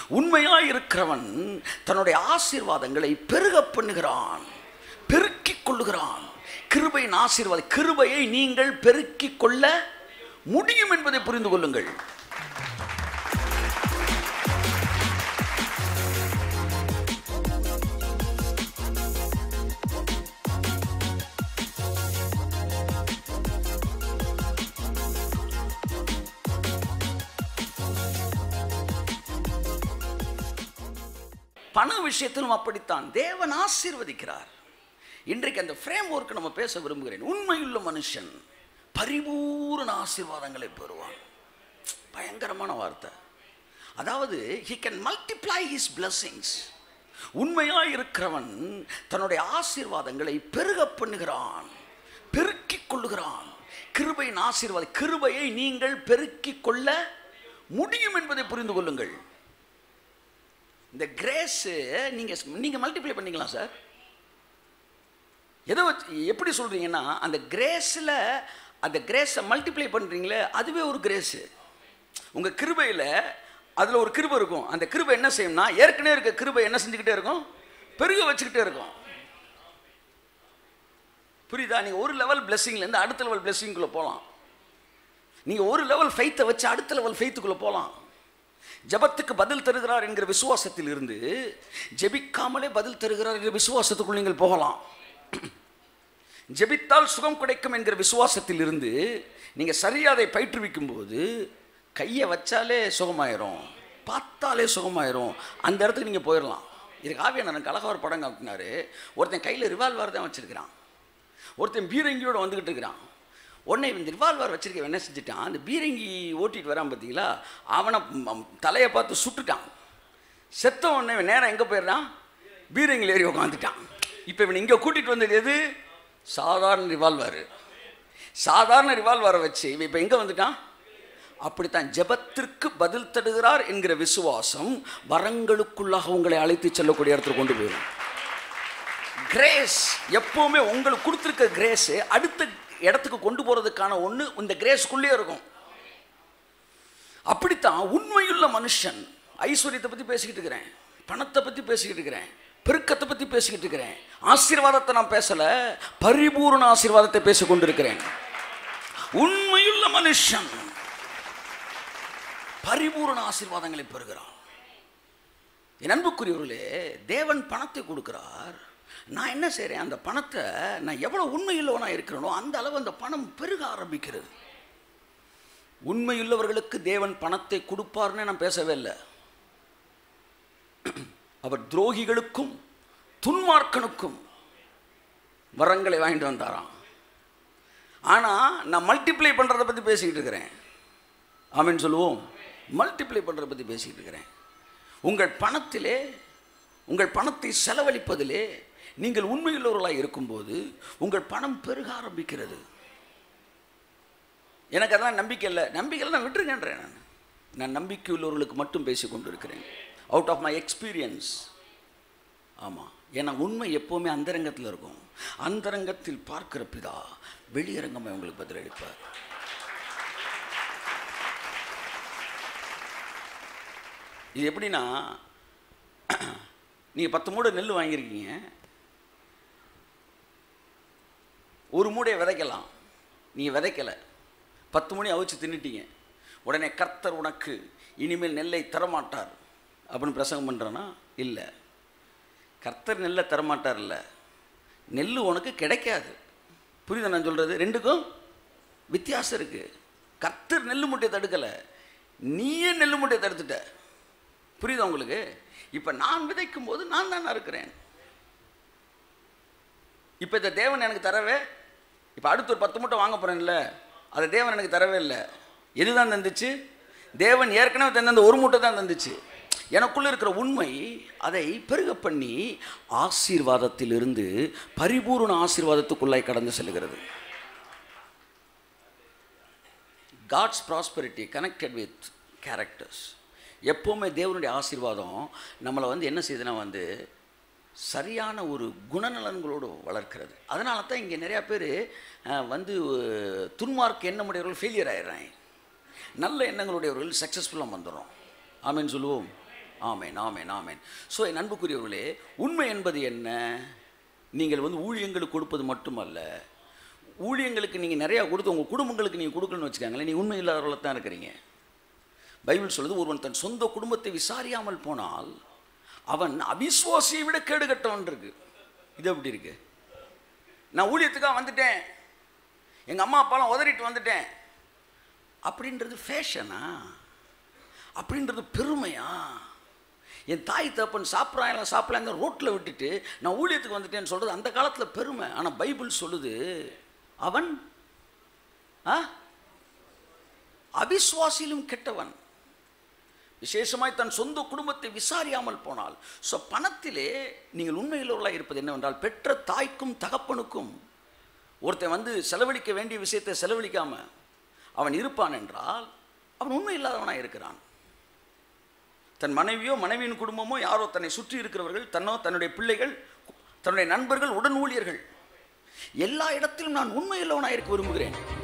உண்மையாய் இருக்கிறவன் தன்னுடைய ஆசீர்வாதங்களை பெருக பண்ணுகிறான், பெருக்கிக் கொள்ளுகிறான். கிருபையின் ஆசீர்வாதம், கிருபையை நீங்கள் பெருக்கிக் கொள்ள முடியும் என்பதை புரிந்து கொள்ளுங்கள். பண விஷயத்திலும் அப்படித்தான் தேவன் ஆசீர்வதிக்கிறார். இன்றைக்கு அந்த ஃப்ரேம் ஒர்க் நம்ம பேச விரும்புகிறேன். உண்மையுள்ள மனுஷன் பரிபூரண ஆசீர்வாதங்களை பெறுவான். பயங்கரமான வார்த்தை. அதாவது he can multiply his blessings. உண்மையாய் இருக்கிறவன் தன்னுடைய ஆசீர்வாதங்களை பெருக பண்ணுகிறான், பெருக்கிக் கொள்ளுகிறான். கிருபையின் ஆசீர்வாதம், கிருபையை நீங்கள் பெருக்கிக் கொள்ள முடியும் என்பதை புரிந்து கொள்ளுங்கள். இந்த கிரேஸ் நீங்க மல்டிப்ளை பண்ணிக்கலாம் சார். எதை வச்சு எப்படி சொல்றீங்கன்னா, அந்த கிரேஸில் அந்த கிரேஸை மல்டிப்ளை பண்ணுறீங்களே, அதுவே ஒரு கிரேஸு. உங்கள் கிருபையில் அதில் ஒரு கிருபை இருக்கும். அந்த கிருபை என்ன செய்யும்னா, ஏற்கனவே இருக்க கிருபை என்ன செஞ்சுக்கிட்டே இருக்கும், பெருக வச்சுக்கிட்டே இருக்கும். புரியுதா? நீங்கள் ஒரு லெவல் பிளெஸிங்லேருந்து அடுத்த லெவல் பிளெஸிங்குள்ளே போகலாம். நீங்கள் ஒரு லெவல் ஃபெய்த்தை வச்சு அடுத்த லெவல் ஃபெய்த்துக்குள்ளே போகலாம். ஜபத்துக்கு பதில் தருகிறார் என்கிற விசுவாசத்தில் இருந்து ஜெபிக்காமலே பதில் தருகிறார் என்கிற விசுவாசத்துக்குள் நீங்கள் போகலாம். ஜெபித்தால் சுகம் கிடைக்கும் என்கிற விசுவாசத்தில் இருந்து நீங்கள் சரியாக அதை பயிற்றுவிக்கும் போது கையை வச்சாலே சுகமாயிரும், பார்த்தாலே சுகமாயிரும். அந்த இடத்துக்கு நீங்கள் போயிடலாம். இதுக்கு ஆவியானவருக்கு அழகாக ஒரு படம் காட்டினாரு. ஒருத்தன் கையில் ரிவால்வர் தான் வச்சுருக்கிறான், ஒருத்தன் பீரங்கியோடு வந்துக்கிட்டு இருக்கிறான். உடனே இந்த ரிவால்வர் வச்சிருக்க என்ன செஞ்சுட்டான், அந்த பீரங்கி ஓட்டிகிட்டு வரான் பார்த்தீங்களா, அவனை தலையை பார்த்து சுட்டுட்டான். செத்த உடனே நேரம் எங்கே போயிடுறான், பீரங்கில் ஏறி உட்காந்துட்டான். இப்போ இவனை இங்கே கூட்டிகிட்டு வந்தது எது, சாதாரண ரிவால்வர். சாதாரண ரிவால்வரை வச்சு இவன் இப்போ எங்கே வந்துட்டான். அப்படித்தான் ஜெபத்திற்கு பதில் தருகிறார் என்கிற விசுவாசம் வரங்களுக்குள்ளாக உங்களை அழைத்து செல்லக்கூடிய இடத்துல கொண்டு போயிடும். கிரேஸ் எப்போவுமே உங்களுக்கு கொடுத்துருக்க கிரேஸ் அடுத்த இடத்துக்கு கொண்டு போகிறதுக்கான ஒன்று இந்த கிரேஸ்க்குள்ளே இருக்கும். அப்படித்தான் உண்மையுள்ள மனுஷன். ஐஸ்வர்யத்தை பற்றி பேசிக்கிட்டு இருக்கிறேன், பணத்தை பற்றி பேசிக்கிட்டு இருக்கிறேன், பெருக்கத்தை பற்றி பேசிக்கிட்டு இருக்கிறேன். ஆசீர்வாதத்தை நான் பேசலை, பரிபூர்ண ஆசீர்வாதத்தை பேசிக்கொண்டு இருக்கிறேன். உண்மையுள்ள மனுஷன் பரிபூர்ண ஆசீர்வாதங்களை பெறுகிறான். என் அன்புக்குரியவர்களே, தேவன் பணத்தை கொடுக்கிறார். நான் என்ன செய்கிறேன், அந்த பணத்தை நான் எவ்வளோ உண்மையுள்ளவனாக இருக்கிறேனோ அந்த அளவு அந்த பணம் பெருக ஆரம்பிக்கிறது. உண்மையுள்ளவர்களுக்கு தேவன் பணத்தை கொடுப்பார்னு நான் பேசவே இல்லை. அவர் துரோகிகளுக்கும் துன்மார்க்கனுக்கும் வரங்களை வாங்கிட்டு வந்தாராம். ஆனால் நான் மல்டிப்ளை பண்ணுறதை பற்றி பேசிக்கிட்டு இருக்கிறேன். ஆமென் சொல்லுவோம். மல்டிப்ளை பண்ணுறதை பற்றி பேசிக்கிட்டு இருக்கிறேன். உங்கள் பணத்திலே, உங்கள் பணத்தை செலவழிப்பதிலே நீங்கள் உண்மையுள்ளவர்களாக இருக்கும்போது உங்கள் பணம் பெருக ஆரம்பிக்கிறது. எனக்கு அதெல்லாம் நம்பிக்கை இல்லை. நம்பிக்கையில் நான் விட்டுருங்கன்றேன். நான் நம்பிக்கை உள்ளவர்களுக்கு மட்டும் பேசி கொண்டு இருக்கிறேன், அவுட் ஆஃப் மை எக்ஸ்பீரியன்ஸ். ஆமாம், ஏன்னா உண்மை எப்போவுமே அந்தரங்கத்தில் இருக்கும். அந்தரங்கத்தில் பார்க்கிற பிதா வெளியரங்கமாக உங்களுக்கு பதிலளிப்பார். இது எப்படின்னா, நீங்கள் 10 மூடை நெல் வாங்கியிருக்கீங்க, ஒரு மூடையை விதைக்கலாம், நீங்கள் விதைக்கலை, 10 மூணை அவிச்சு தின்னுட்டீங்க. உடனே கர்த்தர் உனக்கு இனிமேல் நெல்லை தரமாட்டார் அப்படின்னு பிரசங்கம் பண்ணுறேன்னா இல்லை. கர்த்தர் நெல்லை தரமாட்டார் இல்லை, நெல் உனக்கு கிடைக்காது. புரியுதா நான் சொல்கிறது? ரெண்டுக்கும் வித்தியாசம் இருக்குது. கர்த்தர் நெல் மூட்டையை தடுக்கலை, நீயே நெல் மூட்டையை தடுத்துட்ட. புரியுதா உங்களுக்கு? இப்போ நான் விதைக்கும் போது நான் தானே இருக்கிறேன். இப்போ இந்த தேவன் எனக்கு தரவே, இப்போ அடுத்து ஒரு 10 மூட்டை வாங்க போகிறேன்ல, அதை தேவன் எனக்கு தரவே இல்லை. எதுதான் தந்துச்சு? தேவன் ஏற்கனவே தந்த அந்த ஒரு மூட்டை தான் தந்துச்சு. எனக்குள்ளே இருக்கிற உண்மை அதை பெருக பண்ணி ஆசீர்வாதத்திலிருந்து பரிபூர்ண ஆசீர்வாதத்துக்குள்ளாய் கடந்து செல்கிறது. God's prosperity connected with characters. எப்போவுமே தேவனுடைய ஆசீர்வாதம் நம்மளை என்ன செய்யுதுன்னா சரியான ஒரு குணநலன்களோடு வளர்க்கிறது. அதனால தான் இங்கே நிறையா பேர் துன்மார்க்க எண்ணமுடையவர்கள் ஃபெயிலியர் ஆகிடுறாங்க, நல்ல எண்ணங்களுடையவர்கள் சக்ஸஸ்ஃபுல்லாக வந்துடும். ஆமென் சொல்லுவோம். ஆமேன், ஆமேன், ஆமேன். ஸோ என் அன்புக்குரியவர்களே, உண்மை என்பது என்ன? நீங்கள் ஊழியங்களுக்கு கொடுப்பது மட்டுமல்ல, ஊழியங்களுக்கு நீங்கள் நிறையா கொடுத்து உங்கள் குடும்பங்களுக்கு நீங்கள் கொடுக்கணும்னு வச்சுக்காங்களேன், நீங்கள் உண்மை இல்லாதவர்கள தான் இருக்கிறீங்க. பைபிள் சொல்லுது, ஒருவன் தன் சொந்த குடும்பத்தை விசாரியாமல் போனால் அவன் அவிசுவாசியை விட கேடு கட்டவன் இருக்கு. இது எப்படி இருக்கு? நான் ஊழியத்துக்காக வந்துட்டேன், எங்கள் அம்மா அப்பாலாம் உதறிட்டு வந்துட்டேன் அப்படின்றது ஃபேஷனா? அப்படின்றது பெருமையா? என் தாய் தப்பன் சாப்பிட்றாங்க ரோட்டில் விட்டுட்டு நான் ஊழியத்துக்கு வந்துட்டேன்னு சொல்கிறது அந்த காலத்தில் பெருமை. ஆனால் பைபிள் சொல்லுது, அவன் அவிசுவாசியிலும் கெட்டவன், விசேஷமாய் தன் சொந்த குடும்பத்தை விசாரியாமல் போனால். ஸோ பணத்திலே நீங்கள் உண்மையுள்ளவர்களாக இருப்பது என்னவென்றால், பெற்ற தாய்க்கும் தகப்பனுக்கும் ஒருத்தன் செலவழிக்க வேண்டிய விஷயத்தை செலவழிக்காம அவன் இருப்பான் என்றால் அவன் உண்மை இல்லாதவனாக இருக்கிறான். தன் மனைவியோ மனைவியின் குடும்பமோ யாரோ தன்னை சுற்றி இருக்கிறவர்கள், தன்னுடைய பிள்ளைகள், தன்னுடைய நண்பர்கள், உடன் ஊழியர்கள், எல்லா இடத்திலும் நான் உண்மை இல்லவனாக இருக்க விரும்புகிறேன்.